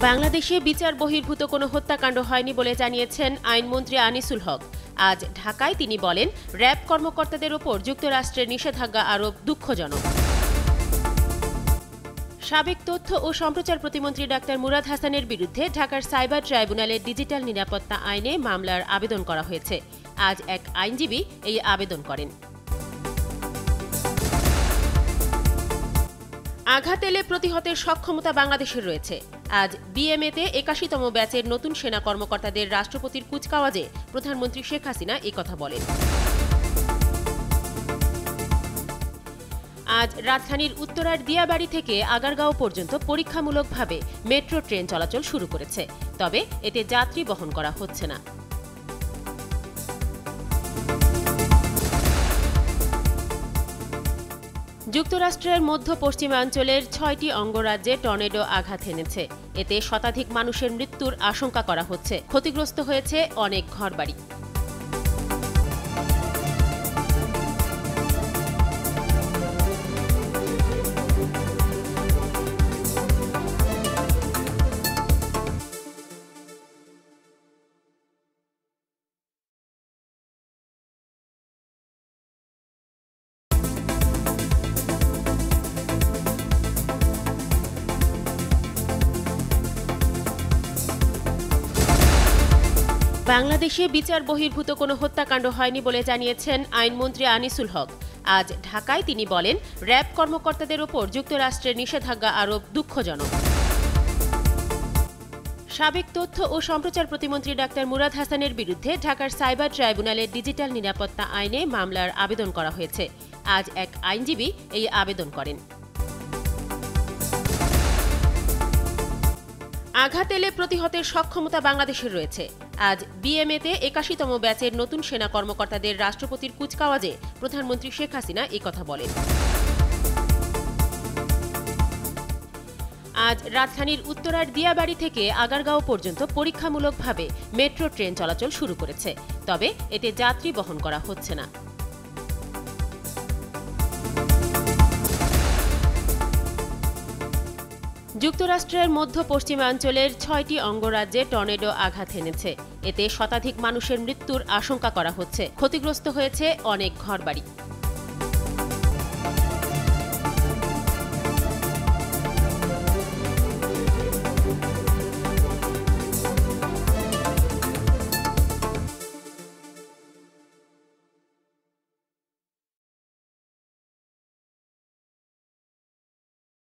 বাংলাদেশে বিচার বহির্ভূত কোনো হত্যাকাণ্ড হয়নি বলে জানিয়েছেন আইনমন্ত্রী আনিসুল হক। আজ ঢাকায় তিনি বলেন, র্যাব কর্মকর্তাদের ওপর যুক্তরাষ্ট্রের নিষেধাজ্ঞা আরোপ দুঃখজনক। সাবেক তথ্য ও সম্প্রচার প্রতিমন্ত্রী ডাক্তার মুরাদ হাসানের বিরুদ্ধে ঢাকার সাইবার ট্রাইব্যুনালের ডিজিটাল নিরাপত্তা আইনে মামলার আবেদন করা হয়েছে। আজ এক আইনজীবী এই আবেদন করেন। আঘাত এলে প্রতিহতের সক্ষমতা বাংলাদেশের রয়েছে। আজ বিএমএতে ৮১তম ব্যাচের নতুন সেনা কর্মকর্তাদের রাষ্ট্রপতির কুচকাওয়াজে প্রধানমন্ত্রী শেখ হাসিনা একথা বলেন। আজ রাজধানীর উত্তরার দিয়াবাড়ি থেকে আগারগাঁও পর্যন্ত পরীক্ষামূলকভাবে মেট্রো ট্রেন চলাচল শুরু করেছে, তবে এতে যাত্রী বহন করা হচ্ছে না। যুক্তরাষ্ট্রের মধ্য পশ্চিমাঞ্চলের ৬টি অঙ্গরাজ্যে টর্নেডো আঘাত এনেছে। এতে শতাধিক মানুষের মৃত্যুর আশঙ্কা করা হচ্ছে। ক্ষতিগ্রস্ত হয়েছে অনেক ঘরবাড়ি। বাংলাদেশে বিচার বহির্ভূত কোনো হত্যাকাণ্ড হয়নি বলে জানিয়েছেন আইনমন্ত্রী আনিসুল হক। আজ ঢাকায় তিনি বলেন, র্যাব কর্মকর্তাদের ওপর যুক্তরাষ্ট্রের নিষেধাজ্ঞা আরোপ দুঃখজনক। সাবেক তথ্য ও সম্প্রচার প্রতিমন্ত্রী ডাক্তার মুরাদ হাসানের বিরুদ্ধে ঢাকার সাইবার ট্রাইব্যুনালের ডিজিটাল নিরাপত্তা আইনে মামলার আবেদন করা হয়েছে। আজ এক আইনজীবী এই আবেদন করেন। আঘাত এলে প্রতিহতের সক্ষমতা বাংলাদেশের রয়েছে। আজ বিএমএতে ৮১তম ব্যাচের নতুন সেনা কর্মকর্তাদের রাষ্ট্রপতির কুচকাওয়াজে প্রধানমন্ত্রী শেখ হাসিনা একথা বলেন। আজ রাজধানীর উত্তরার দিয়াবাড়ি থেকে আগারগাঁও পর্যন্ত পরীক্ষামূলকভাবে মেট্রো ট্রেন চলাচল শুরু করেছে, তবে এতে যাত্রী বহন করা হচ্ছে না। যুক্তরাষ্ট্রের মধ্য পশ্চিমাঞ্চলের ৬টি অঙ্গরাজ্যে টর্নেডো আঘাত এনেছে। এতে শতাধিক মানুষের মৃত্যুর আশঙ্কা করা হচ্ছে। ক্ষতিগ্রস্ত হয়েছে অনেক ঘরবাড়ি।